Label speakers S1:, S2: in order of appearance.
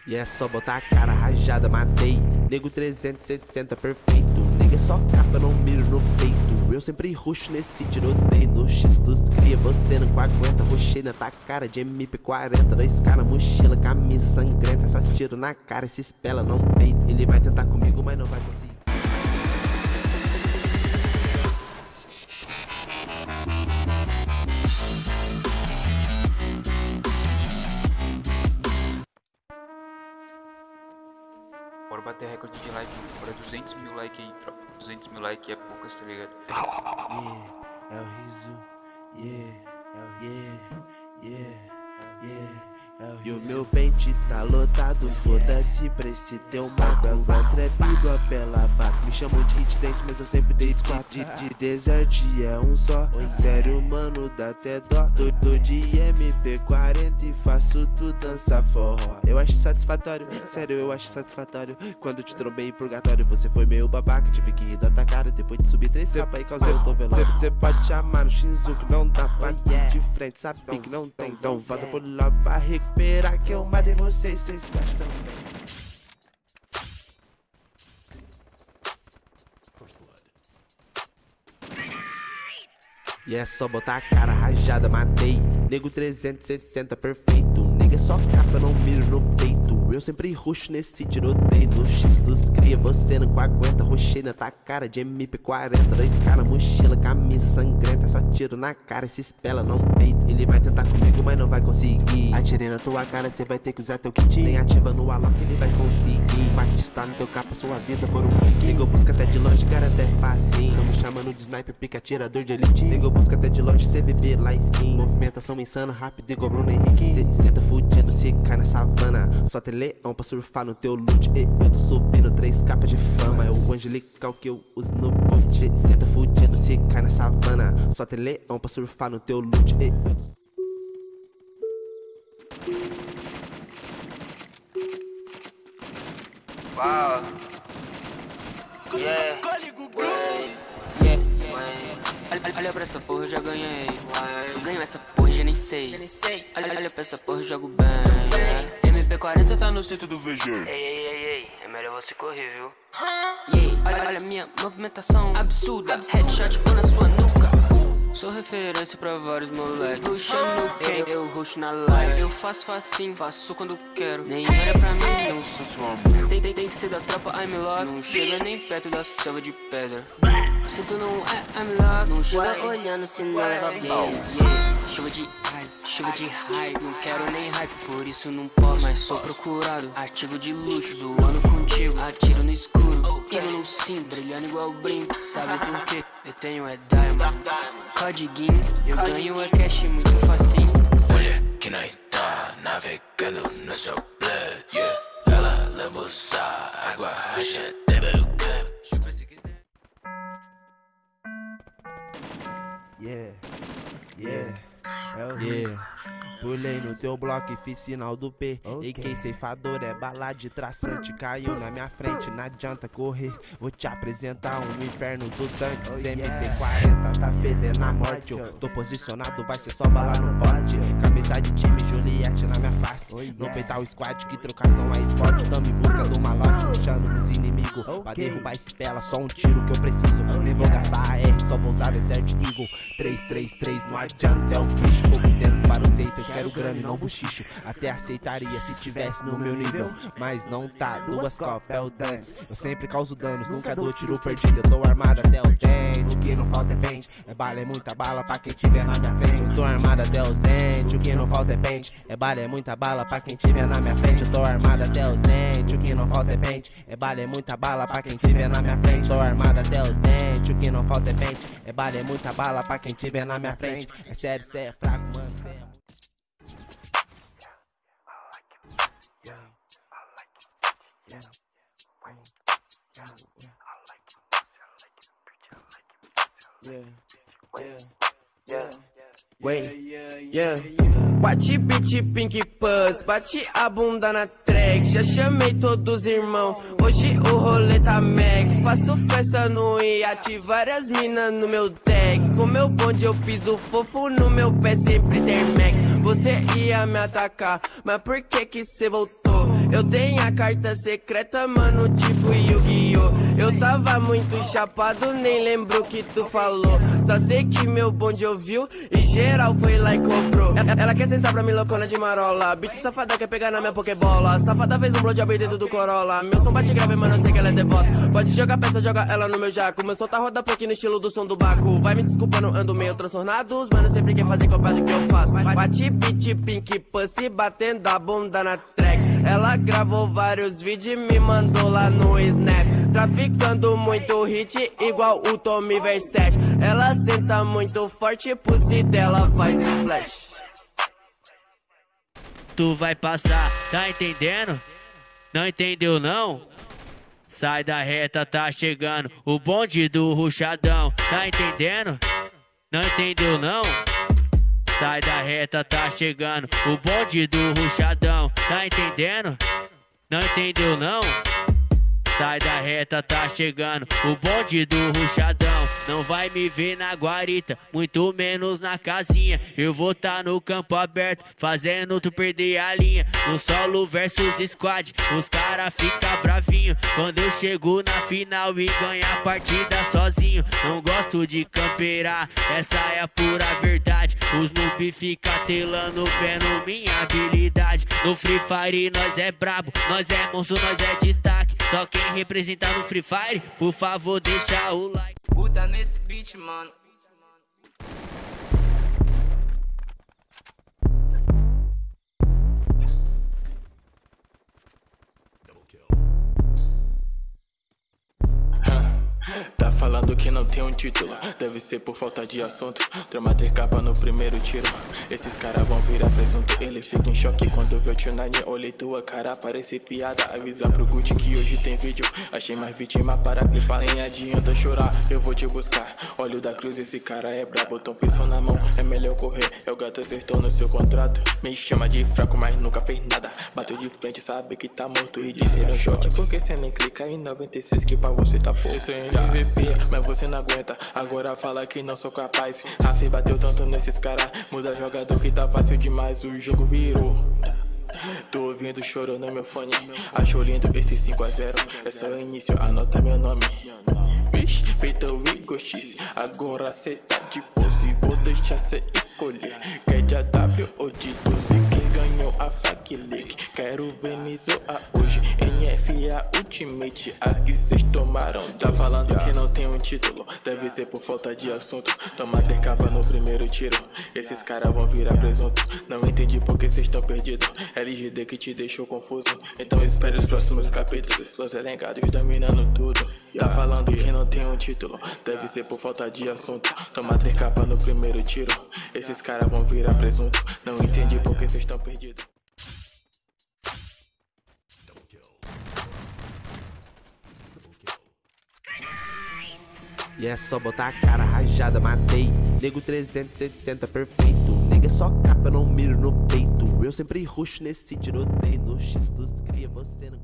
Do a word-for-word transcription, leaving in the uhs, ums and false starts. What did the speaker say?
S1: E é só botar a cara rajada, matei. Nego trezentos e sessenta perfeito. Nego é só capa, não miro no peito. Eu sempre ruxo nesse tiroteio. No X dos cria, você não aguenta. Ruxei na tua cara de M P quarenta. Dois caras, mochila, camisa sangrenta. Só tiro na cara, se espela, não peito. Ele vai tentar comigo, mas não vai conseguir.
S2: Bora bater recorde de like, bora duzentos mil likes aí, tropa. duzentos mil likes é poucas, tá ligado?
S1: Yeah, é o riso. Yeah, yeah, yeah, yeah. E o meu pente tá lotado, foda-se pra esse teu mapa. Igual trap, igual pela bata. Me chamam de hit dance, mas eu sempre dei squat. De, de desert é um só. Sério, mano, dá até dó. Tô, tô de M P quarenta e faço tu dançar forró. Eu acho satisfatório, sério, eu acho satisfatório. Quando te trombei em purgatório, você foi meio babaca. Tive que rir da tua cara depois de subir três capas e causei o tô velório. Você pode chamar no Shinzuki, não dá pra ir de frente, sabe que não tem. Então volta por lá pra recuperar que eu matei vocês, vocês gostam. E é só botar a cara rajada, matei. Nego trezentos e sessenta perfeito. Nego é só capa, não miro no peito. Eu sempre ruxo nesse tiroteio. No X dos cria, você não aguenta. Ruxei na tua cara de M P quarenta. Dois caras, mochila, camisa sangrenta. Só tiro na cara e se espela, não peito. Ele vai tentar comigo, mas não vai conseguir. Atirei na tua cara, cê vai ter que usar teu kit. Nem ativa no alok, ele vai conseguir. Batistar no teu capa, sua vida por um clique. Nego busca até de longe, cara, até facinho. Tamo chamando de sniper, pica atirador de elite. Nego busca até de longe, C V B lá skin. Movimentação insana, rápido igual Bruno Henrique. Cê, cê tá fudido, cê cai na savana. Só tem leão pra surfar no teu loot. E eu tô subindo três capas de fama. É o angelical que eu uso no boot. Cê, cê tá fudido, cê cai na savana. Só tem leão pra surfar no teu loot. E eu tô...
S3: Uau. Yeah. Yeah. Olha, olha pra essa porra, eu já ganhei. Eu ganho essa porra, já nem sei. Olha, olha pra essa porra, eu jogo bem. M P quarenta tá no centro do V G. Ei, ei, ei, ei, é melhor você correr, viu? Yeah. Olha, olha a minha movimentação absurda. Headshot pô na sua nuca. Sou referência pra vários moleque. Puxa no game, eu rush na live. Eu faço facinho, faço quando quero. Nem olha pra mim, não sou sua amor. Tem, tem, tem que ser da tropa, I'm locked. Não chega nem perto da selva de pedra. Se tu não é, I'm locked. Não chega olhando se não leva bem. Yeah. Chuva de ice, chuva de hype. Não quero nem hype, por isso não posso. Mas sou procurado, artigo de luxo. Zoando contigo, atiro no escuro. Indo no sim, brilhando igual brinco. Sabe por quê? Eu tenho é diamond. Codiguinho, eu ganho é cash muito facinho.
S4: Mulher que nós tá navegando no seu blood, yeah. Ela lambuça, água racha, até meu campo. Chupa se quiser.
S1: Yeah, yeah, yeah. Pulei no teu bloco e fiz sinal do P. Okay. A K ceifador é bala de traçante. Caiu na minha frente, não adianta correr. Vou te apresentar um inferno do tanque. oh, M P quarenta tá fedendo a morte. Eu tô posicionado, vai ser só bala no pote. Camisa de time, Juliette na minha face. oh, yeah. No peitar o squad, que trocação é esporte. Tamo em busca do malote, puxando nos inimigos. okay. Pra derrubar espela, só um tiro que eu preciso. oh, Nem yeah. vou gastar a R, só vou usar Desert Eagle. Três três três, não adianta, é o bicho. Fogo dentro para os haters. Quero grana e não buchicho. Até aceitaria se tivesse no meu nível, mas não tá. Duas copas é o dance. Eu sempre causo danos, nunca dou tiro perdido. Eu tô armado até os dentes, o que não falta é pente. É bala, é muita bala pra quem tiver na minha frente. Eu tô armado até os dentes, o que não falta é pente. É bala, é muita bala pra quem tiver na minha frente. Eu tô armado até os dentes, o que não falta é pente. É bala, é muita bala pra quem tiver na minha frente. Tô armado até os dentes, o que não falta é pente. É bala, é muita bala pra quem tiver na minha frente. É sério, cê é fraco, mano, cê é...
S5: Yeah, yeah, yeah, Wait, yeah. Bate beat pink pus, bate a bunda na track. Já chamei todos os irmãos, hoje o rolê tá Mac. Faço festa no iate, várias minas no meu tag. Com meu bonde eu piso fofo, no meu pé sempre tem max. Você ia me atacar, mas por que que cê voltou? Eu tenho a carta secreta, mano, tipo Yu-Gi-Oh! Eu tava muito chapado, nem lembro o que tu falou. Só sei que meu bonde ouviu e geral foi lá e comprou. Ela quer sentar pra mim loucona de marola. Bitch safada quer pegar na minha pokebola. Safada fez um blowjob dentro do Corolla. Meu som bate grave, mano, eu sei que ela é devota. Pode jogar peça, joga ela no meu jaco. Meu som tá roda pouquinho no estilo do som do Baco. Vai me desculpando, ando meio transtornado. Os mano sempre quer fazer copiado do que eu faço. Bate beat, pink pussy, batendo a bunda na track. Ela gravou vários vídeos e me mandou lá no Snap. Traficando muito hit, igual o Tommy Versace. Ela senta muito forte, pussy dela faz splash.
S6: Tu vai passar, tá entendendo? Não entendeu não? Sai da reta, tá chegando o bonde do ruchadão. Tá entendendo? Não entendeu não? Sai da reta, tá chegando o bonde do ruchadão. Tá entendendo? Não entendeu não? Sai da reta, tá chegando o bonde do ruchadão. Não vai me ver na guarita, muito menos na casinha. Eu vou tá no campo aberto, fazendo tu perder a linha. No solo versus squad, os cara fica bravinho quando eu chego na final e ganho a partida sozinho. Não gosto de camperar, essa é a pura verdade. Os noob fica telando vendo minha habilidade. No Free Fire nós é brabo, nós é monstro, nós é destaque. Só quem representa no Free Fire, por favor deixa o like.
S7: Puta nesse beat, mano.
S8: Tá falando que não tem um título, deve ser por falta de assunto. Trama ter capa no primeiro tiro, esses caras vão virar presunto. Ele fica em choque quando vê o tio Nani. Olhei tua cara, parece piada. Avisa pro Gucci que hoje tem vídeo. Achei mais vítima para clipar, nem adianta chorar, eu vou te buscar. Olho da cruz, esse cara é brabo, tom piso na mão, é melhor correr. É o gato acertou no seu contrato. Me chama de fraco, mas nunca fez nada. Bateu de frente, sabe que tá morto e disse no shot. Porque cê nem clica em noventa e seis que pra você tá pouco. Esse é M V P, mas você não aguenta. Agora fala que não sou capaz. Rafi bateu tanto nesses caras, muda jogador que tá fácil demais. O jogo virou. Tô ouvindo choro no meu fone. Acho lindo esse cinco a zero. É só o início, anota meu nome. Bicho, feita o Igostice. Agora cê tá de pose, vou deixar cê escolher. Quer de A W ou de doze? Quem ganhou a Fag League? Quero ver me zoar hoje. N F A Ultimate, aqui cês tomaram. Tá falando que não tem um título, deve ser por falta de assunto. Toma ter capa no primeiro tiro, esses caras vão virar presunto. Não entendi porque cês tão perdidos. L G D que te deixou confuso. Então espere os próximos capítulos, os elencados dominando tudo. Tá falando que não tem um título, deve ser por falta de assunto. Toma ter capa no primeiro tiro, esses caras vão virar presunto. Não entendi porque cês tão perdidos.
S1: E é só botar a cara rajada, matei. Nego trezentos e sessenta, perfeito. Nega é só capa, eu não miro no peito. Eu sempre ruxo nesse tiroteio. No X dos cria, você não